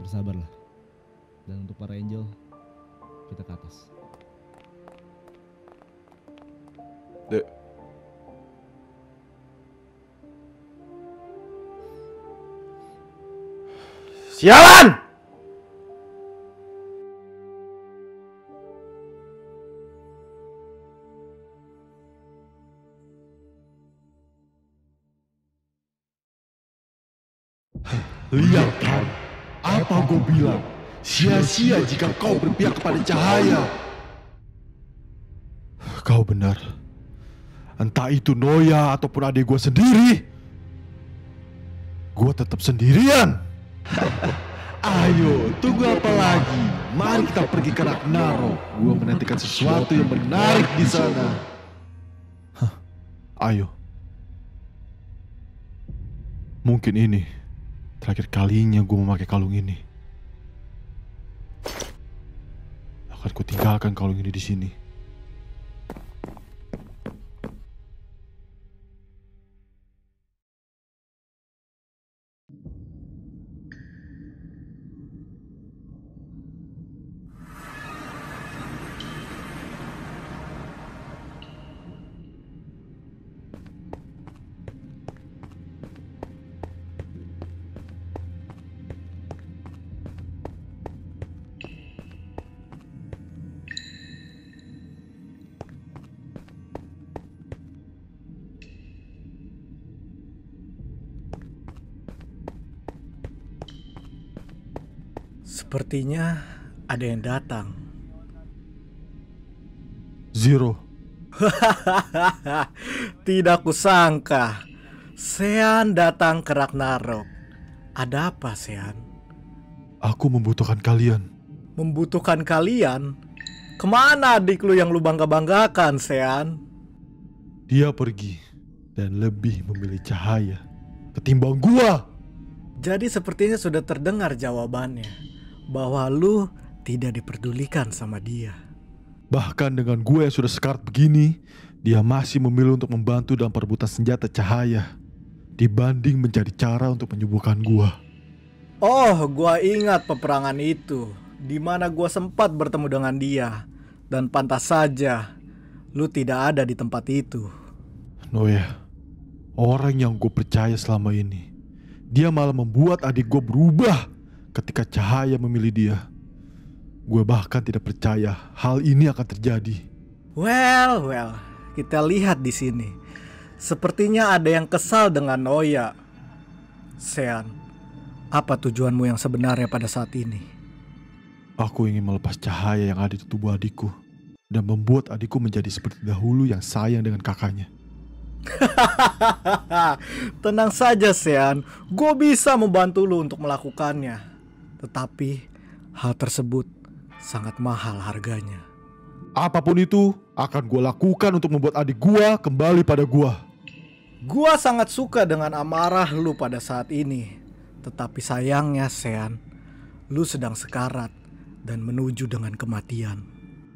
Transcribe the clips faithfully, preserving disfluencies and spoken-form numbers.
Bersabarlah. Dan untuk para angel, kita ke atas. Dek. Sialan! Lihat kan, apa gue bilang? Sia-sia jika kau berpihak kepada cahaya. Kau benar. Entah itu Noya ataupun adik gue sendiri. Gue tetap sendirian. Ayo, tunggu apa lagi? Mari kita pergi ke Ragnarok. Gue menantikan sesuatu yang menarik di sana. Hah, ayo. Mungkin ini terakhir kalinya gue memakai kalung ini. Akan ku tinggalkan kalung ini di sini. Sepertinya ada yang datang. Zero. Tidak kusangka Sean datang ke Ragnarok. Ada apa, Sean? Aku membutuhkan kalian. Membutuhkan kalian? Kemana adik lu yang lu bangga-banggakan, Sean? Dia pergi dan lebih memilih cahaya ketimbang gua. Jadi sepertinya sudah terdengar jawabannya, bahwa lu tidak diperdulikan sama dia. Bahkan dengan gue yang sudah sekarat begini, dia masih memilih untuk membantu dalam perebutan senjata cahaya dibanding mencari cara untuk menyembuhkan gua. Oh, gua ingat peperangan itu, di mana gua sempat bertemu dengan dia. Dan pantas saja lu tidak ada di tempat itu. Noya, orang yang gue percaya selama ini, dia malah membuat adik gue berubah ketika cahaya memilih dia. Gue bahkan tidak percaya hal ini akan terjadi. Well, well, kita lihat di sini. Sepertinya ada yang kesal dengan Noya. Sean, apa tujuanmu yang sebenarnya pada saat ini? Aku ingin melepas cahaya yang ada di tubuh adikku dan membuat adikku menjadi seperti dahulu yang sayang dengan kakaknya. Tenang saja, Sean. Gue bisa membantu lu untuk melakukannya. Tetapi hal tersebut sangat mahal harganya. Apapun itu akan gue lakukan untuk membuat adik gue kembali pada gue. Gue sangat suka dengan amarah lu pada saat ini. Tetapi sayangnya, Sean, lu sedang sekarat dan menuju dengan kematian.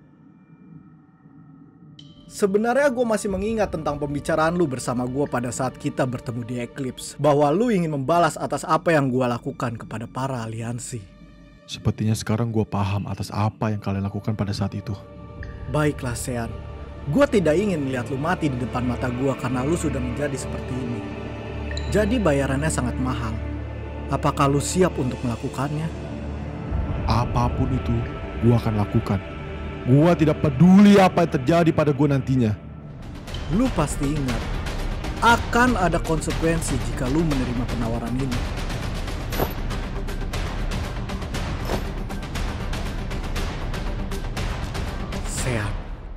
Sebenarnya gue masih mengingat tentang pembicaraan lu bersama gue pada saat kita bertemu di Eclipse, bahwa lu ingin membalas atas apa yang gue lakukan kepada para aliansi. Sepertinya sekarang gue paham atas apa yang kalian lakukan pada saat itu. Baiklah, Sean. Gue tidak ingin melihat lu mati di depan mata gue karena lu sudah menjadi seperti ini. Jadi bayarannya sangat mahal. Apakah lu siap untuk melakukannya? Apapun itu, gue akan lakukan. Gue tidak peduli apa yang terjadi pada gue nantinya. Lu pasti ingat, akan ada konsekuensi jika lu menerima penawaran ini. Sean.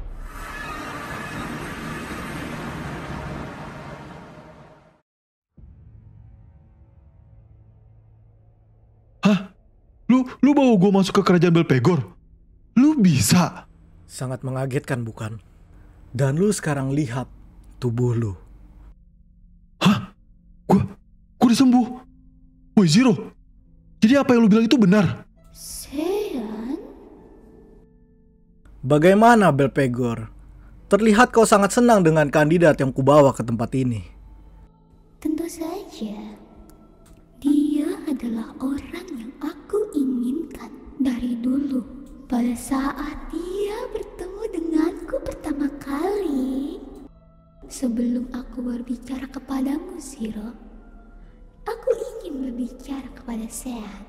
Hah? Lu, lu bawa gue masuk ke kerajaan Belpegor? Lu bisa? Sangat mengagetkan, bukan? Dan lu sekarang lihat tubuh lu. Hah? Gue, gue udah sembuh. Woi Zero, jadi apa yang lu bilang itu benar? Sean? Bagaimana, Belpegor? Terlihat kau sangat senang dengan kandidat yang kubawa ke tempat ini. Tentu saja. Dia adalah orang yang aku ingin. saat dia bertemu denganku pertama kali. Sebelum aku berbicara kepadamu, Zero, aku ingin berbicara kepada Sean.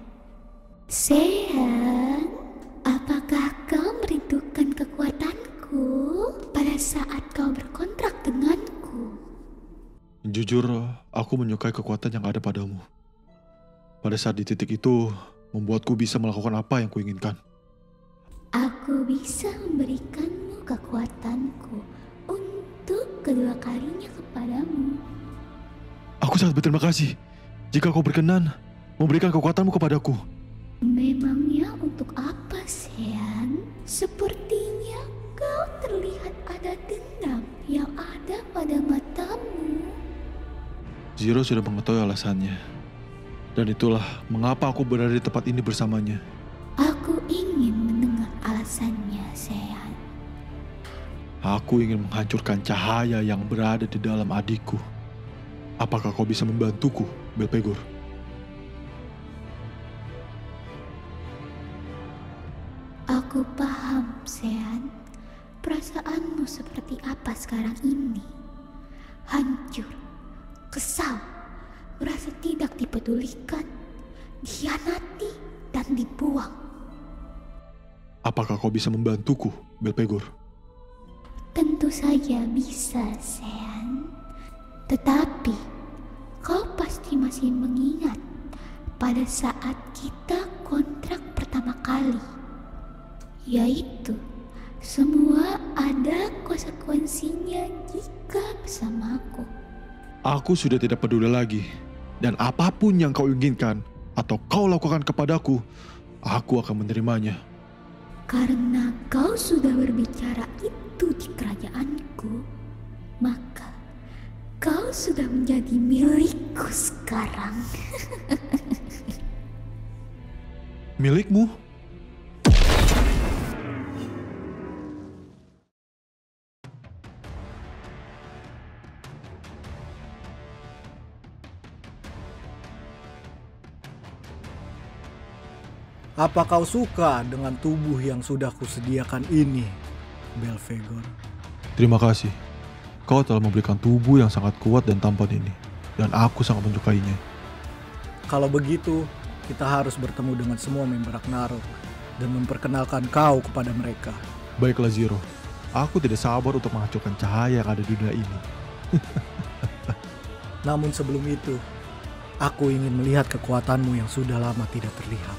Sean, apakah kau merindukan kekuatanku pada saat kau berkontrak denganku? Jujur, aku menyukai kekuatan yang ada padamu. Pada saat di titik itu, membuatku bisa melakukan apa yang kuinginkan. Aku bisa memberikanmu kekuatanku untuk kedua kalinya kepadamu. Aku sangat berterima kasih jika kau berkenan memberikan kekuatanmu kepadaku. Memangnya untuk apa, Sean? Sepertinya kau terlihat ada dendam yang ada pada matamu. Zero sudah mengetahui alasannya. Dan itulah mengapa aku berada di tempat ini bersamanya. Aku ingin mendengar alasannya, Sean. Aku ingin menghancurkan cahaya yang berada di dalam adikku. Apakah kau bisa membantuku, Belphegor? Aku paham, Sean. Perasaanmu seperti apa sekarang ini? Hancur, kesal, merasa tidak dipedulikan, dikhianati, dan dibuang. Apakah kau bisa membantuku, Belphegor? Tentu saja bisa, Sean. Tetapi, kau pasti masih mengingat pada saat kita kontrak pertama kali. Yaitu, semua ada konsekuensinya jika bersamaku. Aku sudah tidak peduli lagi. Dan apapun yang kau inginkan atau kau lakukan kepadaku, aku akan menerimanya. Karena kau sudah berbicara itu di kerajaanku, maka kau sudah menjadi milikku sekarang. Milikmu? Apa kau suka dengan tubuh yang sudah kusediakan ini, Belphegor? Terima kasih. Kau telah memberikan tubuh yang sangat kuat dan tampan ini. Dan aku sangat menyukainya. Kalau begitu, kita harus bertemu dengan semua member Ragnarok dan memperkenalkan kau kepada mereka. Baiklah Zero. Aku tidak sabar untuk menghancurkan cahaya yang ada di dunia ini. Namun sebelum itu, aku ingin melihat kekuatanmu yang sudah lama tidak terlihat.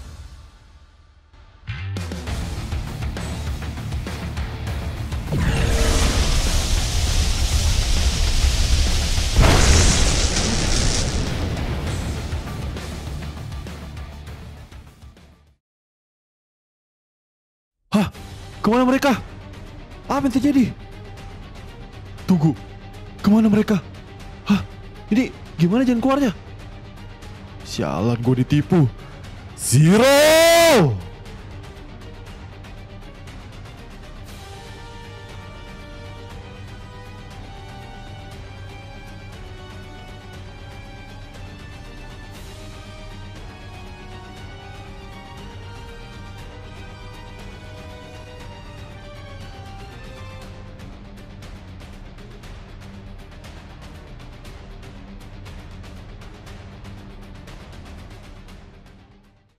Hah? Kemana mereka? Apa yang terjadi? Tunggu. Kemana mereka? Hah? Ini gimana jalan keluarnya? Sialan, gue ditipu. Zero!